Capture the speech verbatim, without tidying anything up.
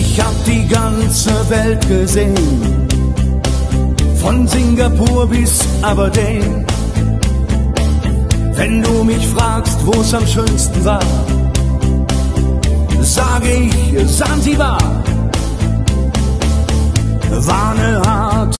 Ich hab die ganze Welt gesehen, von Singapur bis Aberdeen. Wenn du mich fragst, wo's am schönsten war, sage ich Sansibar. War ne hart